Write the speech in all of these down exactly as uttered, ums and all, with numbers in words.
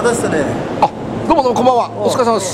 待たせたね。 あ、どうもどうもこんばんは。お疲れ様です。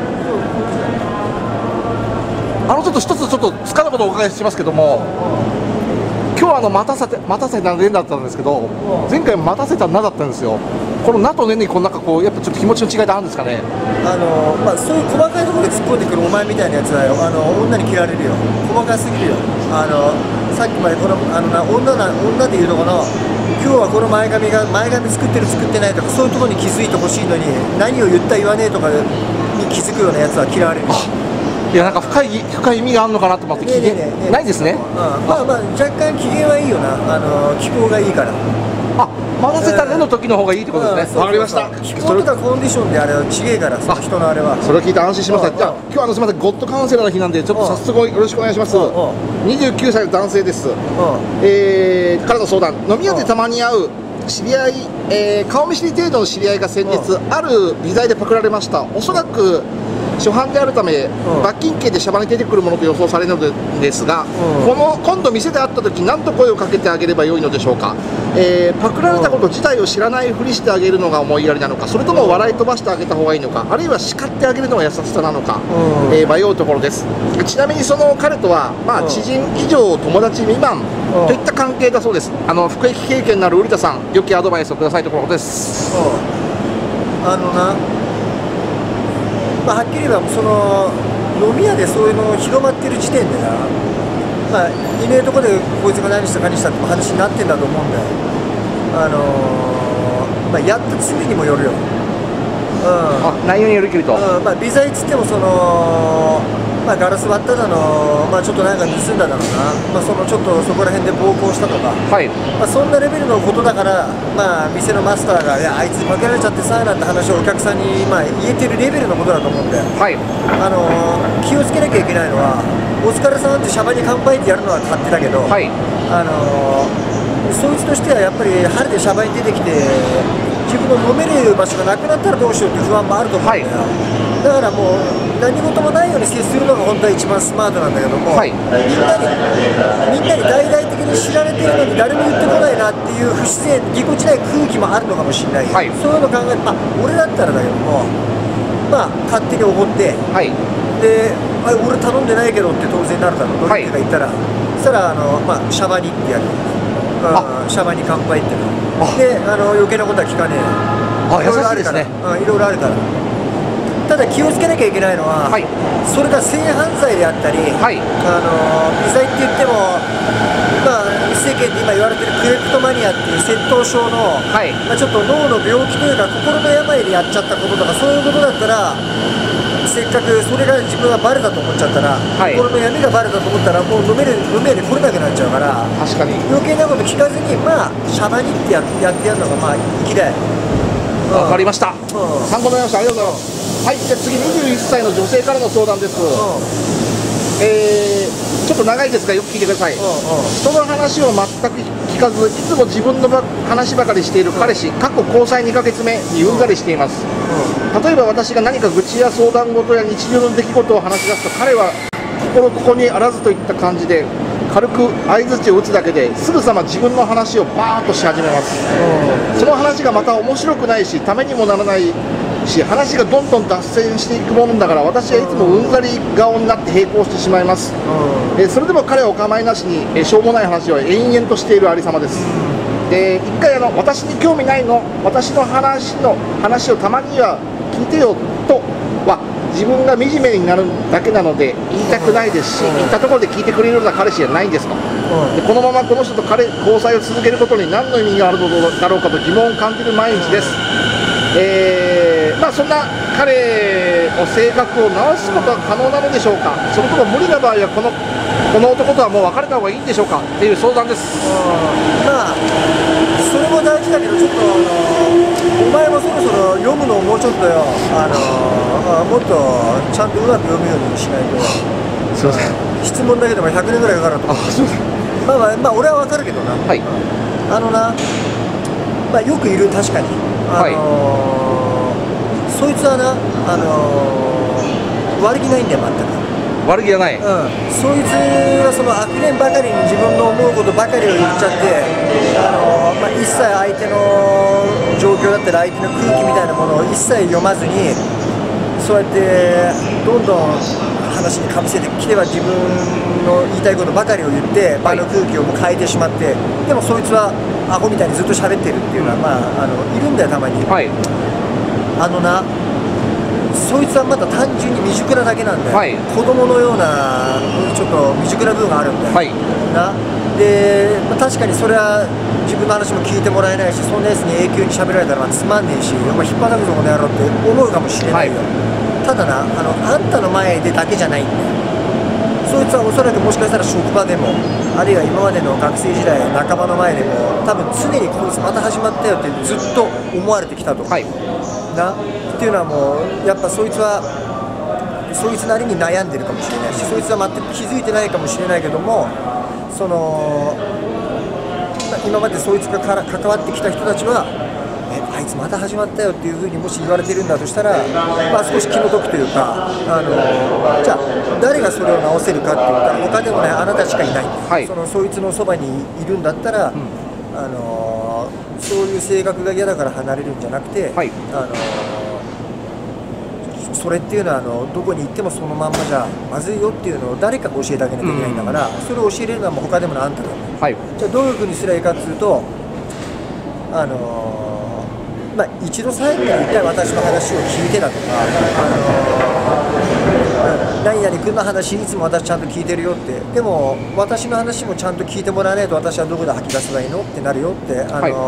あのちょっと一つちょっとつかぬことをお伺いしますけども、今日はあの待たせて待たせたねだったんですけど、前回待たせたなだったんですよ。このなとねにこのなんかこうやっぱちょっと気持ちの違いってあるんですかね。 あのまあそういう細かいところで突っ込んでくるお前みたいなやつはよ、あの女に嫌われるよ。細かすぎるよ。あのさっきまでこのあのな女な女でいうのかな。今日はこの前髪が前髪作ってる作ってないとかそういうところに気づいてほしいのに、何を言った言わねえとかに気づくようなやつは嫌われる。 いやなんか深い深い意味があるのかなと思って聞いてないですね。 まあまあ若干機嫌はいいよな。あの気候がいいから。 あ、待たせたねの時の方がいいってことですね。わかりました。 気候とかコンディションであれは違えから、その人のあれは。 それを聞いて安心しました。じゃあ今日はあのすみません、ゴッドカウンセラーの日なんでちょっと早速よろしくお願いします。にじゅうきゅうさいの男性です。えー、彼の相談、飲み屋でたまに会う知り合い、えー、顔見知り程度の知り合いが先日ある美材でパクられました。おそらく初犯であるため罰金刑でシャバに出てくるものと予想されるのですが、この今度店で会った時何と声をかけてあげればよいのでしょうか。えー、パクられたこと自体を知らないふりしてあげるのが思いやりなのか、それとも笑い飛ばしてあげた方がいいのか、あるいは叱ってあげるのが優しさなのか、えー、迷うところです。ちなみにその彼とは、まあ、知人以上友達未満といった関係だそうです。あの服役経験のある瓜田さん、良きアドバイスをくださいところです。 あのな、まあ、はっきり言えばその飲み屋でそういうの広まってる時点でな、まあ、いねえとこでこいつが何したかにしたって話になってんだと思うんだよ。あのー、まあ、やった罪にもよるよ。うん、 あ、内容によるけど、 うん、まあ、微罪っつってもその、まあ、ガラス割っただの、まあ、ちょっとなんか盗んだだろうな、まあ、そのちょっとそこら辺で暴行したとか、 はい、 まあ、そんなレベルのことだから、まあ、店のマスターが「いやあいつに負けられちゃってさ」なんて話をお客さんに、まあ、言えてるレベルのことだと思うんだよ。 はい、 あのー、気をつけなきゃいけないのは「お疲れさん」ってシャバに乾杯ってやるのは勝手だけど、 はい、 あのー、そいつとしてはやっぱり晴れてシャバに出てきて自分の飲める場所がなくなったらどうしようっていう不安もあると思うんだよ。はい、だからもう何事もないように接するのが本当は一番スマートなんだけども、はい、みんなにみんなに大々的に知られてるのに誰も言ってこないなっていう不自然ぎこちない空気もあるのかもしれない、はい、そういうの考えて、まあ、俺だったらだけども、まあ勝手におごって、はい、であ俺頼んでないけどって当然なるだろう、どれってか言ったら、はい、そしたらあの、まあ、シャバにってやる、シャバに乾杯ってので、あの余計なことは聞かねえ。 あ、優しいですね。 いろいろあるから。ただ気をつけなきゃいけないのは、はい、それが性犯罪であったり、はい、あの微罪って言っても、まあ、世間で今言われてるクレプトマニアっていう窃盗症の、はい、まあ、ちょっと脳の病気というか心の病でやっちゃったこととかそういうことだったら、せっかくそれが自分がバレたと思っちゃったら、はい、心の闇がバレたと思ったらもう飲める飲める来れなくなっちゃうから、確かに余計なこと聞かずに、まあシャバにってやってやってやるのがまあ粋だよ。 わかりました。参考になりました。ありがとうございます。はい、じゃあ次にじゅういっさいの女性からの相談です。えー、ちょっと長いですがよく聞いてください。人の話を全く聞かずいつも自分の話ばかりしている彼氏、過去交際にかげつめにうんざりしています。例えば私が何か愚痴や相談事や日常の出来事を話し出すと、彼は心ここにあらずといった感じで軽く相槌を打つだけですぐさま自分の話をバーッとし始めます。その話がまた面白くないしためにもならないし、話がどんどん脱線していくものだから、私はいつもうんざり顔になって並行してしまいます。えそれでも彼はお構いなしにえしょうもない話を延々としているありさまです。で一回あの私に興味ないの、私の話の話をたまには聞いてよとは自分が惨めになるだけなので言いたくないですし、言ったところで聞いてくれるような彼氏じゃないんですと。でこのままこの人と彼交際を続けることに何の意味があるのだろうかと疑問を感じる毎日です。えー、まあそんな彼の性格を直すことは可能なのでしょうか、それとも無理な場合はこのこの男とはもう別れた方がいいんでしょうかっていう相談です。 まあそれも大事だけど、ちょっとあのお前もそろそろ読むのをもうちょっとよ、あのもっとちゃんとうまく読むようにしないと。 すいません、 質問だけでもひゃくねんぐらいかかると思う。 あ、すいません。 まあまあ、まあ、俺は分かるけどな、はい、あのな、まあ、よくいる、確かに、あのーはい、そいつはな、あのー、悪気ないんだよ、全く。 悪気がない、 うん、そいつはその悪念ばかりに自分の思うことばかりを言っちゃって、あの、まあ、一切相手の状況だったり相手の空気みたいなものを一切読まずに、そうやってどんどん話にかぶせてきては自分の言いたいことばかりを言って場の空気をもう変えてしまって、でもそいつはアホみたいにずっと喋ってるっていうのは、まあ、あのいるんだよたまに、はい、あのな、そいつはまだ単純に未熟なだけなんだよ、はい、子供のようなちょっと未熟な部分があるんだよ、はい、なで、まあ、確かにそれは自分の話も聞いてもらえないし、そんなやつに永久に喋られたらまあつまんねえし、お前引っ張たくぞこの野郎って思うかもしれないよ、はい、ただな、あのあんたの前でだけじゃないんだよ。そいつはおそらくもしかしたら職場でも、あるいは今までの学生時代仲間の前でも多分常にこいつまた始まったよってずっと思われてきたと、はい、なっていうのはもうやっぱそいつはそいつなりに悩んでるかもしれないし、そいつは全く気づいてないかもしれないけども、その今までそいつがから関わってきた人たちはえあいつまた始まったよっていうふうにもし言われてるんだとしたら、まあ、少し気の毒というか、あのじゃあ誰がそれを直せるかって言ったら他でもないあなたしかいない、はい、そのそいつのそばにいるんだったら、うん、あのそういう性格が嫌だから離れるんじゃなくて、はい、あのそれっていうのはあのどこに行ってもそのまんまじゃまずいよっていうのを誰かが教えてあげなきゃいけないんだから、うん、それを教えれるのはもう他でもないあんただ、はい、じゃあどういうふうにすればいいかっていうと、あのまあ、一度最後に一回私の話を聞いてだとか、あの何々君の話いつも私ちゃんと聞いてるよって、でも私の話もちゃんと聞いてもらわないと私はどこで吐き出せばいいのってなるよって、あの、はい、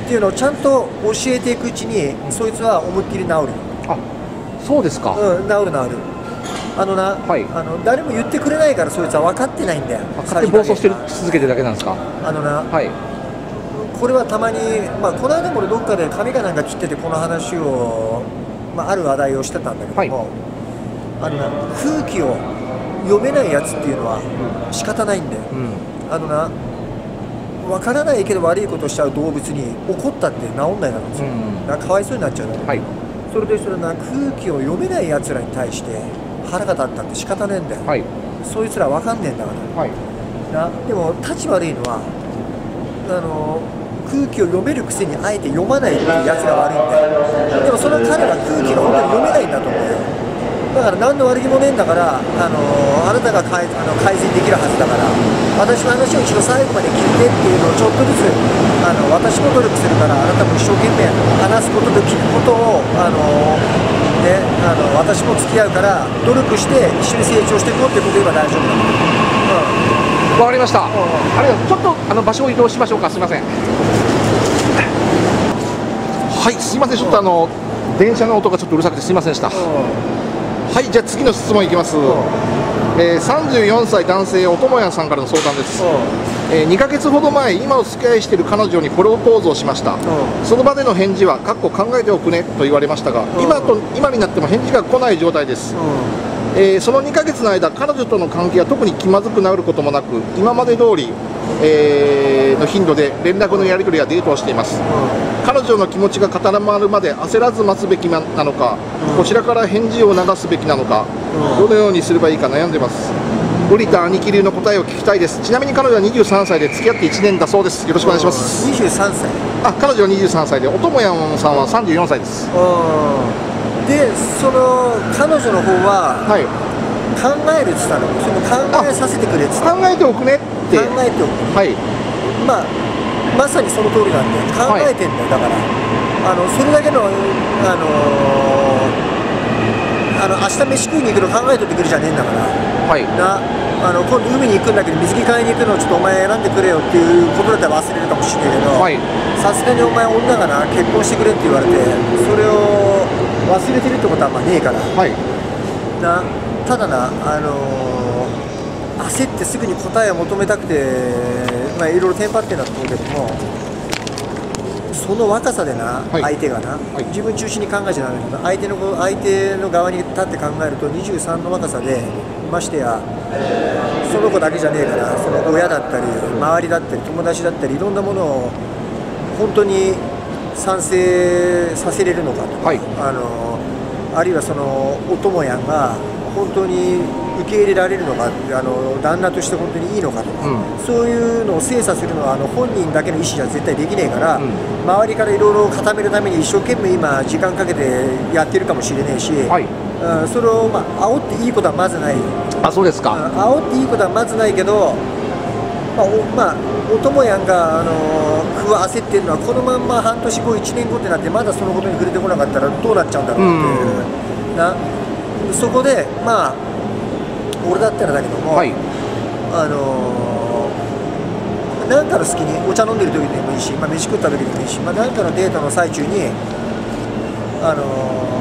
っていうのをちゃんと教えていくうちにそいつは思いっきり治る。 あ、そうですか。 うん、治る治る。あのな、はい、あの誰も言ってくれないからそいつは分かってないんだよ。 勝手に暴走してる続けてるだけなんですか。あのな、はい、 これはたまに、まあ、この間も俺どっかで髪かなんか切っててこの話を、まあ、ある話題をしてたんだけども、はい、あのな空気を読めないやつっていうのは仕方ないんだよ、うん、あのな分からないけど悪いことをしちゃう動物に怒ったって治んないなんですよ、うん、だからかわいそうになっちゃうんだけど、はい、それでそれな空気を読めないやつらに対して腹が立ったって仕方ねえんだよ、はい、そいつら分かんねえんだから、はい、なでも立ち悪いのはあの空気を読めるくせにあえて読まないっていうやつが悪いんだよ。でもその彼は空気が本当に読めないんだと思うよ。だから何の悪気もねえんだから、あのあなたが改あの改善できるはずだから、私の話を一度最後まで聞いてっていうのをちょっとずつあの私も努力するから、あなたも一生懸命話すことと聞くことをあの、ね、あの私も付き合うから努力して一緒に成長していこうってことを言えば大丈夫だと思う。うんわかりました。ありがとう。ちょっとあの場所を移動しましょうか。すみません。はい、すみません。ちょっとあの電車の音がちょっとうるさくてすみませんでした。はい、じゃあ次の質問いきます。えー、さんじゅうよんさい男性おともやさんからの相談です。えー、にかげつほど前、今お付き合いしている彼女にプロポーズをしました。その場での返事は「かっこ考えておくね」と言われましたが、今と今になっても返事が来ない状態です。えー、そのにかげつの間、彼女との関係は特に気まずくなることもなく、今まで通り、えー、の頻度で連絡のやり取りやデートをしています。うん、彼女の気持ちが固まるまで焦らず待つべきなのか、うん、こちらから返事を流すべきなのか、うん、どのようにすればいいか悩んでいます。降りた兄貴流の答えを聞きたいです。ちなみに彼女はにじゅうさんさいで付き合っていちねんだそうです。よろしくお願いします。 にじゅうさんさい。 あ、彼女はにじゅうさんさいで、おともやんさんはさんじゅうよんさいです。 で、その彼女の方は、はい、考えるって言ったの、その考えさせてくれって言った考えておくねって考えておく、はい、まあまさにその通りなんで考えてんだよ、はい、だからあのそれだけのあのー、あの明日飯食いに行くの考えといてくるじゃねえんだから、はい、なあの今度海に行くんだけど水着買いに行くのをちょっとお前選んでくれよっていうことだったら忘れるかもしれないけど、さすがにお前女がな結婚してくれって言われてそれを忘れてるってことはまあねえから、はい、なただな、あのー、焦ってすぐに答えを求めたくて、まあ、いろいろテンパってんだと思うけども、その若さでな、はい、相手がな、はい、自分中心に考えちゃダメだけど、相手の相手の側に立って考えるとにじゅうさんの若さで、ましてやその子だけじゃねえから、その親だったり周りだったり友達だったりいろんなものを本当に賛成させれるのかとか、はい、あのー、あるいはそのおともやんが本当に受け入れられるのか、あの旦那として本当にいいのかとか、うん、そういうのを精査するのはあの本人だけの意思じゃ絶対できねえから、うん、周りからいろいろ固めるために一生懸命今時間かけてやってるかもしれねえし、はい、うん、それをまあ煽っていいことはまずない。 あ、そうですか。 うん、煽っていいことはまずないけど、まあおまあ、おともやんが、あのー、不焦ってるのはこのまんま半年後いちねんごってなってまだそのことに触れてこなかったらどうなっちゃうんだろうっていう、うん、なそこでまあ俺だったらだけども、はい、あのー、なんかの隙にお茶飲んでる時でもいいし、まあ、飯食った時でもいいし、まあ、なんかのデートの最中にあの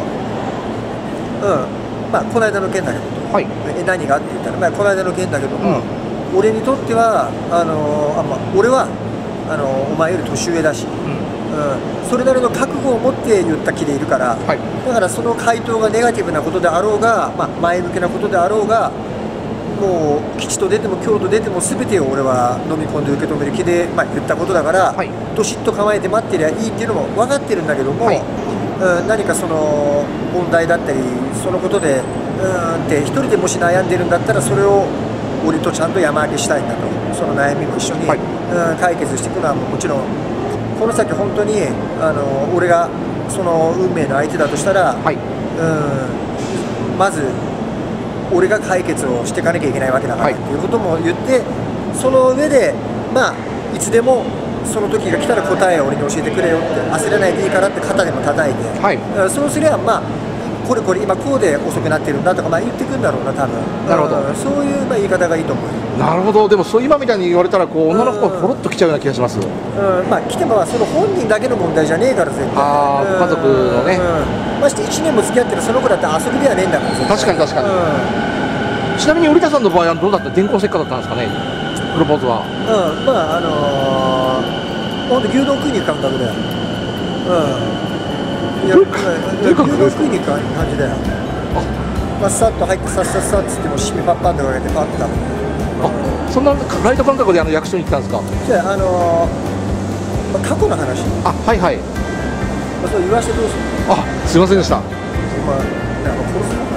ー、うんまあこの間の件だけど、はい、え何がって言ったら、まあ、この間の件だけども、うん、俺にとってはあのーあまあ、俺はあのー、お前より年上だし、うんうん、それなりの覚悟を持って言った気でいるから、はい、だからその回答がネガティブなことであろうが、まあ、前向きなことであろうがもう吉と出ても京と出ても全てを俺は飲み込んで受け止める気で、まあ、言ったことだから、はい、どしっと構えて待ってりゃいいっていうのも分かってるんだけども、はい、うん、何かその問題だったりそのことでうんって一人でもし悩んでるんだったらそれを俺とちゃんと山分けしたいんだと、その悩みも一緒に、はい、うん解決していくのはもちろんこの先本当にあの俺がその運命の相手だとしたら、はい、うんまず俺が解決をしていかなきゃいけないわけだからっていうことも言って、その上でまあいつでもその時が来たら答えを俺に教えてくれよって焦らないでいいからって肩でも叩いて、はい、そうすればまあこれこれ今こうで遅くなってるんだとかまあ言ってくんだろうな多分。なるほど、うん、そういうまあ言い方がいいと思う。 なるほど。でもそう今みたいに言われたらこう女の子がポロッと来ちゃうような気がします。うん、 うん、まあ来てもその本人だけの問題じゃねえから絶対。 ああ、うん、家族のね、 うん、ましていちねんも付き合ってるその子だって遊びではねえんだから。 確かに確かに、うん、ちなみに織田さんの場合はどうだった、電光石火だったんですかね、プロポーズは。うん、まああのー、ほんと牛丼食いに行く感覚で、うんいや、牛丼食いに行く感じだよ。まあ、さっと入ってさっさっさっつっても締めパッパンとかけてパッと食べて、 あ、そんなライト感覚であの役所に行ったんですか。 じゃあ、あのーまあ、過去の話、 あ、はいはい、 まあ、そう言わしてどうするの。 あ、すいませんでした。 まあ、なんか殺すの